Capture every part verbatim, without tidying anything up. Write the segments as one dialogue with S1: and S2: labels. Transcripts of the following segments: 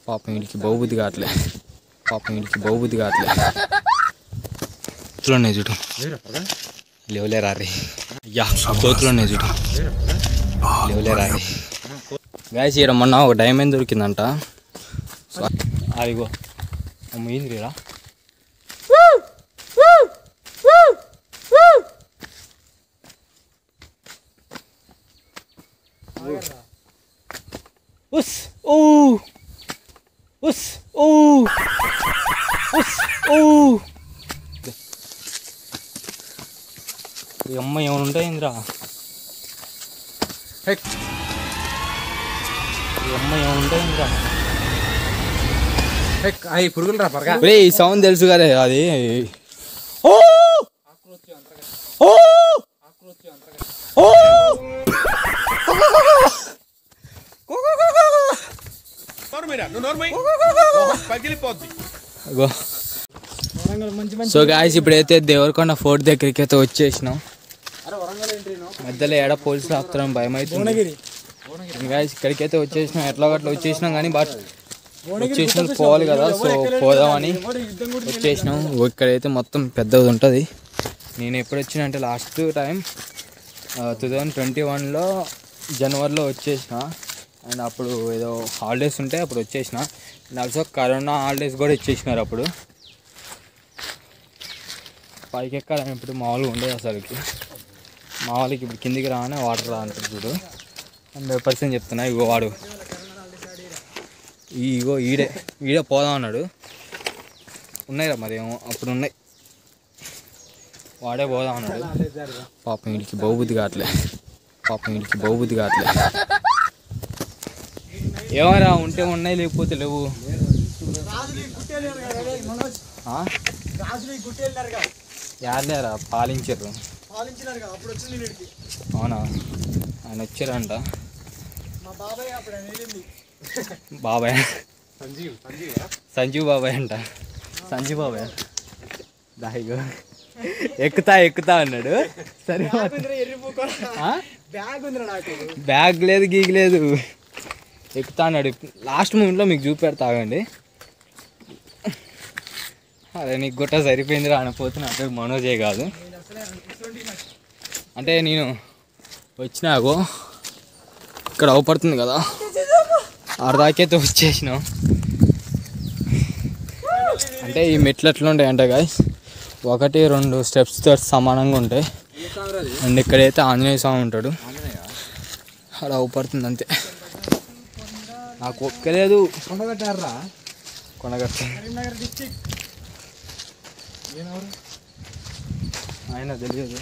S1: పాపం వీడికి బహుబుద్ధి కావట్లే పాపం వీడికి బహుబుద్ధి కావట్లే కోతులు ఉన్నాయి చూడు లేవలే రారీ అయ్యా కోతులు ఉన్నాయి చూడు లేవలే రారీ గాయస్ ఇక్కడ మొన్న ఒక డైమండ్ దొరికిందంట అదిగో అమ్మ రా ఉస్ ఓ ఉస్ ఓ ఉస్ ఓ ఈ అమ్మ ఏమైనా ఉంటాయిందిరా ఈ అమ్మ ఏమైనా ఉంటాయిందిరా
S2: అవి పురుగులు రా పరగా
S1: ఈ సౌండ్ తెలుసు కదా అది సో గాయస్ ఇప్పుడైతే దేవరకొండ ఫోర్ట్ దగ్గరికి అయితే వచ్చేసినాం. మధ్యలో ఏడ పోలీసులు ఆపుతారని భయం అవుతుంది గాయస్. ఇక్కడికైతే వచ్చేసినాం, ఎట్లా గట్లా వచ్చేసినాం కానీ బట్ వచ్చేసినాం పోవాలి కదా, సో పోదామని వచ్చేసినాం. ఇక్కడైతే మొత్తం పెద్దది ఉంటుంది. నేను ఎప్పుడు వచ్చినా అంటే last time two thousand twenty వన్లో జనవరిలో వచ్చేసిన, అండ్ అప్పుడు ఏదో హాలిడేస్ ఉంటే అప్పుడు వచ్చేసిన. అండ్ ఆల్సో కరోనా హాలిడేస్ కూడా ఇచ్చేసినారు అప్పుడు. పైకి ఎక్కాలని ఇప్పుడు మామూలుగా ఉండేది అసలుకి. మా వాళ్ళకి ఇప్పుడు కిందికి రాగానే వాటర్ రా అంటారు చూడు. హండ్రెడ్ పర్సెంట్ చెప్తున్నా. ఇగో వాడు ఇగో ఈడే ఈడే పోదాం అన్నాడు. ఉన్నాయిరా మరి ఏమో అప్పుడు ఉన్నాయి, వాడే పోదాం అన్నాడు. పాపం వీడికి బహుబుద్ధి కావట్లే పాపం వీడికి బహుబుద్ధి కావట్లే ఏమరా ఉంటే ఉన్నాయి లేకపోతే లేవు. యార్లేరా పాలించారు. అవునా, ఆయన వచ్చారంట. బాబాయ్ సంజీవ్ బాబాయ్ అంట. సంజీవ్ బాబాయ్ దాయిగో ఎక్కుతా ఎక్కుతా అన్నాడు. సరే బ్యాగ్ లేదు గీగ్ లేదు, ఎక్కుతా అన్నాడు. లాస్ట్ మూమెంట్లో మీకు చూపెడతా ఆగండి. అరే నీకు గుట్ట సరిపోయింది రానిపోతున్నా. అంటే మనోజే కాదు, అంటే నేను వచ్చినాగో ఇక్కడ అవపడుతుంది కదా, అర్ధాకైతే వచ్చేసినాం. అంటే ఈ మెట్లు ఎట్లా ఉంటాయి అంటే గాయస్, ఒకటి రెండు స్టెప్స్తో సమానంగా ఉంటాయి. అండ్ ఇక్కడైతే ఆంజనేయ స్వామి ఉంటాడు, అలా అవపడుతుంది అంతే. నాకు ఒక్కలేదు. కొండగట్టారా కొండగట్ట ఆయన తెలియదు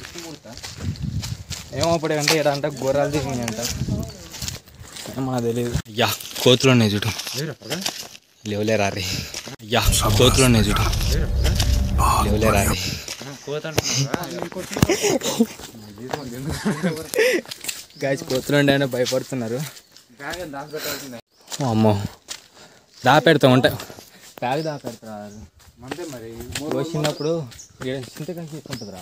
S1: ఏమో అప్పుడే అంటే ఇక్కడ అంట గొర్రెలు దిగి అంట ఏమో తెలియదు. అయ్యా కోతులు ఉన్నాయి చూడు లేవలే రారీ అయ్యా కోతులు ఉన్నాయి చూడు లేవలే రారీ. గాయస్ కోతులు ఉండే అయినా భయపడుతున్నారు. అమ్మో దా పెడతా ఉంటాయి, బ్యాగ్ దా పెడతా అంతే. మరి వచ్చినప్పుడు చింతకాయ చెట్టు ఉంటుందిరా,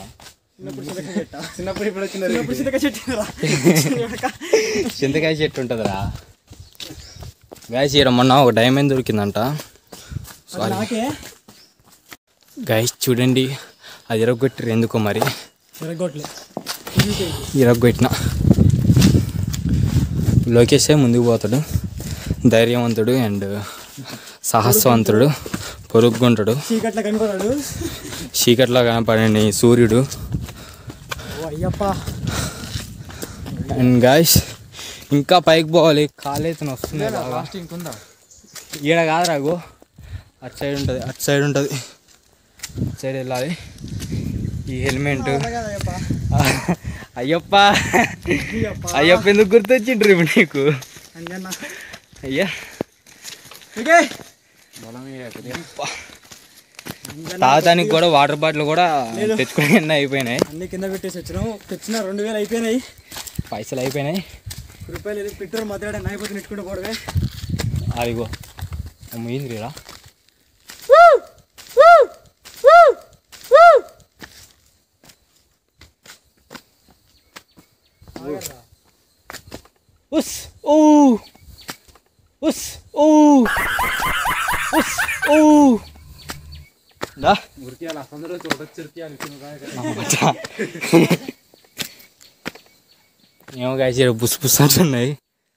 S1: చింతకాయ చెట్టు ఉంటుందిరా. గాయస్ ఇక్కడ మొన్న ఒక డైమండ్ దొరికిందంట. సారీ గాయస్ చూడండి, అది ఇరగొట్టిరు ఎందుకో మరి. ఇరగొట్టిన లోకేష్ ముందుకు పోతాడు, ధైర్యవంతుడు అండ్ సాహసవంతుడు, పొరుగుంటాడు. చీకట్లో కనపడండి సూర్యుడు. అండ్ గాయస్ ఇంకా పైకి పోవాలి, కాలేతను వస్తుంది బాగా. ఈడ కాదు రాగు, అటు సైడ్ ఉంటుంది అటు సైడ్ ఉంటుంది అటు సైడ్ వెళ్ళాలి. ఈ హెల్మెట్ అయ్యప్ప అయ్యప్ప ఎందుకు గుర్తొచ్చిండ్రు ఇప్పుడు నీకు? అయ్యా తాగడానికి కూడా వాటర్ బాటిల్ కూడా తెచ్చుకుని అన్నీ అయిపోయినాయి.
S2: అన్ని కింద పెట్టేసి వచ్చినాం. తెచ్చిన రెండు వేలు అయిపోయినాయి,
S1: పైసలు అయిపోయినాయి.
S2: రూపాయలు పెట్రోల్ మాత్రం అయిపోతే నెట్టుకుంటూ పోవడమే.
S1: అదిగో అమ్మ ఉస్ ఓ ఉస్ ఓ ఏమో గాయస్ ఇక్కడ బుస్ బుస్ అంటున్నాయి.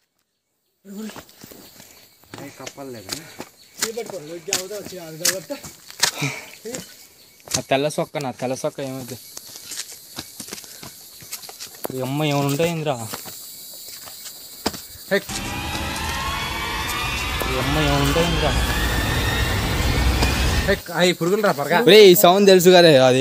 S1: ఆ తెల్ల సొక్క నా తెల్ల సొక్క ఏమైంది అమ్మ ఏమైనా ఉంటాయి ఇంద్రా అమ్మ ఏమైనా ఉంటాయి ఇంద్రా
S2: అవి పురుగులు రా పరగా.
S1: ఈ సౌండ్ తెలుసు కదా అది.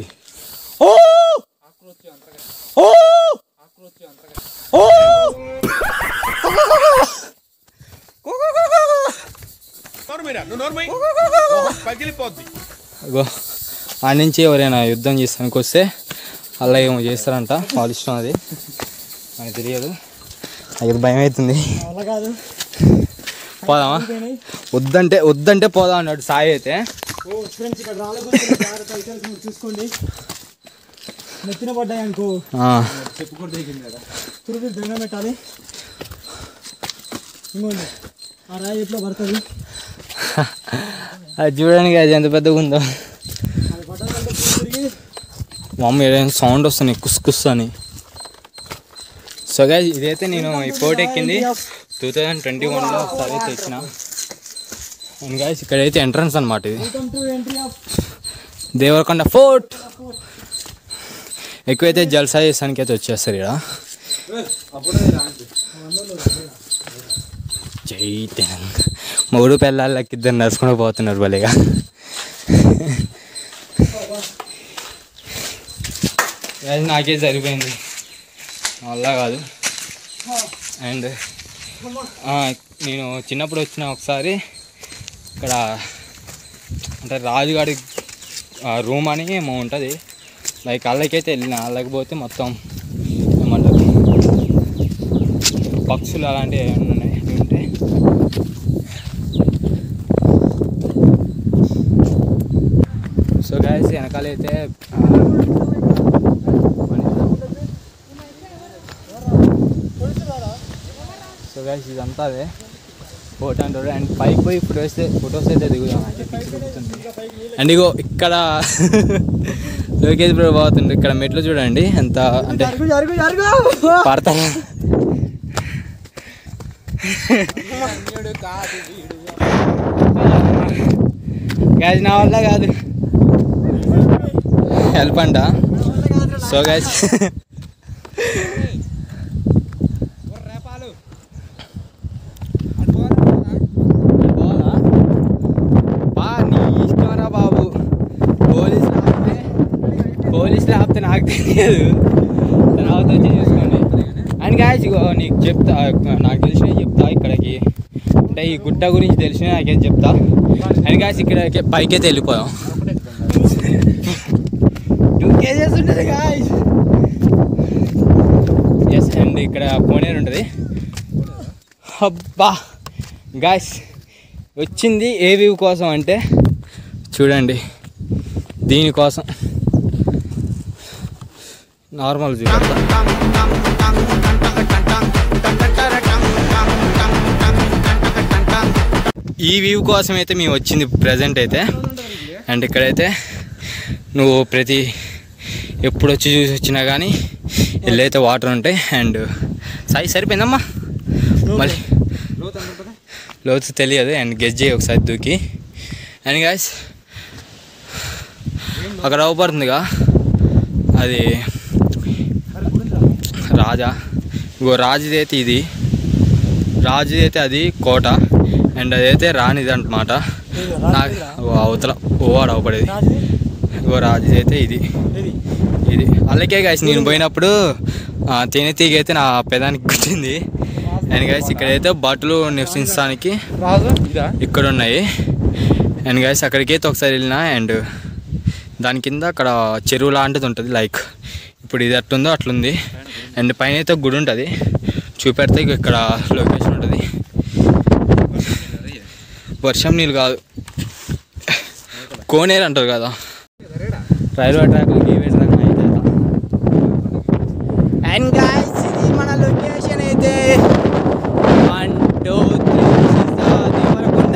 S1: ఆ నుంచి ఎవరైనా యుద్ధం చేస్తానికి వస్తే అలా ఏమో చేస్తారంట, వాళ్ళ ఇష్టం అది, మనకు తెలియదు. అది భయం అవుతుంది. పోదామా? వద్దంటే వద్దంటే పోదాం అన్నాడు సాయి అయితే.
S2: నెత్తిన పడ్డాయి అనుకో చెప్పు కూడా దిగింది కదా, తురుగు దండం పెట్టాలి. ఇంకోండి ఆ రాయి ఎట్లా పడుతుంది
S1: అది చూడడానికి అది ఎంత పెద్దగా ఉందో. మమ్మీ ఏదైనా సౌండ్ వస్తుంది కుస్ కుస్ అని. సో గైస్ ఇదైతే నేను ఈ ఫోర్ట్ ఎక్కింది టూ థౌజండ్ ట్వంటీ వన్లో ఒకసారి అయితే ఎక్కిన. అండ్ గైస్ ఇక్కడైతే ఎంట్రన్స్ అనమాట ఇది, దేవరకొండ ఫోర్ట్. ఎక్కువైతే జల్సా చేసానికి అయితే వచ్చేస్తారు ఇక్కడ. జై తెలంగాణ. మూడు పిల్లలకి ఇద్దరు నడుచుకుంటూ పోతున్నారు భలేగా. నాకే సరిపోయింది, వల్ల కాదు. అండ్ నేను చిన్నప్పుడు వచ్చిన ఒకసారి ఇక్కడ అంటే రాజుగాడి రూమ్ అని ఏమో ఉంటుంది, లైక్ అల్లకైతే వెళ్ళిన. అల్లకపోతే మొత్తం ఏమంటారు పక్షులు అలాంటివి ఏమైనా ఉన్నాయి ఉంటే. సో గైస్ వెనకాలైతే సో గైస్ ఇదంతా అదే ఫోటో అంటారు. అండ్ పైకి పోయి ఫొటోస్ ఫొటోస్ అయితే దిగుదాం అని చెప్పి తిరుగుతుంది. అండ్ ఇగో ఇక్కడ లోకేష్ బ్రో పోతుంది. ఇక్కడ మెట్లు చూడండి ఎంత అంటే పడతారా. గైస్ నా వల్ల కాదు, హెల్ప్ అంట. సో గైస్ బాబు పోలీసులు ఆపితే పోలీసులు ఆపితే నాకు తెలియదు, తర్వాత వచ్చి చూసుకోండి. అండ్ గాయస్ నీకు చెప్తా, నాకు తెలిసినవి చెప్తా. ఇక్కడికి అంటే ఈ గుట్ట గురించి తెలిసినవి నాకైతే చెప్తా. అండ్ గాయస్ ఇక్కడ పైకి అయితే వెళ్ళిపోయాం. టూ కేజెస్ ఉంటుంది గాయస్. ఎస్ అండ్ ఇక్కడ కోనేరు ఉంటుంది. అబ్బా గాయస్ వచ్చింది ఏ వ్యూ కోసం అంటే చూడండి, దీనికోసం. నార్మల్ వ్యూ ఈ వ్యూ కోసం అయితే మేము వచ్చింది ప్రజెంట్ అయితే. అండ్ ఇక్కడైతే నువ్వు ప్రతి ఎప్పుడు వచ్చి చూసి వచ్చినా కానీ ఇల్లైతే వాటర్ ఉంటాయి. అండ్ సైజ్ సరిపోయిందమ్మా, మళ్ళీ లోతు తెలియదు. అండ్ గెస్ చేయి ఒకసారి దూకి. అండ్ గాయస్ అక్కడ అవపడుతుందిగా అది రాజా. ఇంకో రాజుది అయితే ఇది, రాజుది అయితే అది కోట. అండ్ అదైతే రానిది అనమాట. నాకు అవతల ఓవాడు అవపడేది. ఇంకో రాజుది అయితే ఇది ఇది అలాగే గాయస్ నేను పోయినప్పుడు తేనె తీగ అయితే నా పెదానికి కుట్టింది. అండ్ గాయస్ ఇక్కడైతే బట్టలు నివసించడానికి ఇక్కడ ఉన్నాయి. అండ్ గాయస్ అక్కడికి అయితే ఒకసారి వెళ్ళినా. అండ్ దాని కింద అక్కడ చెరువు లాంటిది ఉంటుంది, లైక్ ఇప్పుడు ఇది అట్లుందో అట్లుంది. అండ్ పైన అయితే గుడి ఉంటుంది, చూపెడితే ఇక్కడ లొకేషన్ ఉంటుంది. వర్షం నీళ్ళు కాదు, కోనేరు అంటారు కదా, రైల్వే ట్రాక్ అండ్ గాయస్ ఇది మన లొకేషన్ అయితే. One two three Devarakonda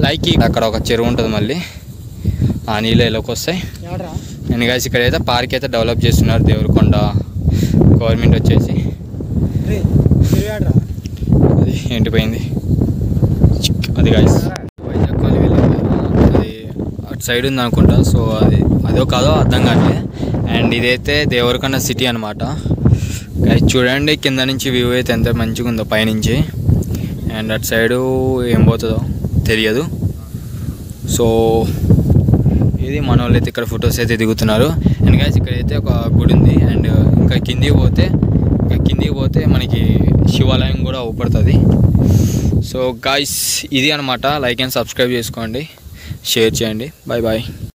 S1: like అక్కడ ఒక చెరువు ఉంటుంది, మళ్ళీ ఆ నీళ్ళు ఎలాకి వస్తాయి. అండ్ గైస్ ఇక్కడైతే పార్క్ అయితే డెవలప్ చేస్తున్నారు దేవరకొండ గవర్నమెంట్ వచ్చేసి. అది ఎండిపోయింది అది గైస్. వైజాగ్ కాలనీ వెళ్ళింది అది అటు సైడ్ ఉంది అనుకుంటా. సో అది అదో కాదో అర్థం కావట్లే. అండ్ ఇదైతే దేవరకొండ సిటీ అనమాట గైస్. చూడండి కింద నుంచి వ్యూ అయితే ఎంత మంచిగా ఉందో పైనుంచి. అండ్ అటు సైడు ఏం పోతుందో తెలియదు. సో ఇది మన వాళ్ళు అయితే ఇక్కడ ఫొటోస్ అయితే దిగుతున్నారు. అండ్ గైస్ ఇక్కడైతే ఒక గుడి ఉంది. అండ్ ఇంకా కిందికి పోతే ఇంకా కిందికి పోతే మనకి శివాలయం కూడా ఊపడుతుంది. సో గైస్ ఇది అనమాట. లైక్ అండ్ సబ్స్క్రైబ్ చేసుకోండి, షేర్ చేయండి. Bye bye.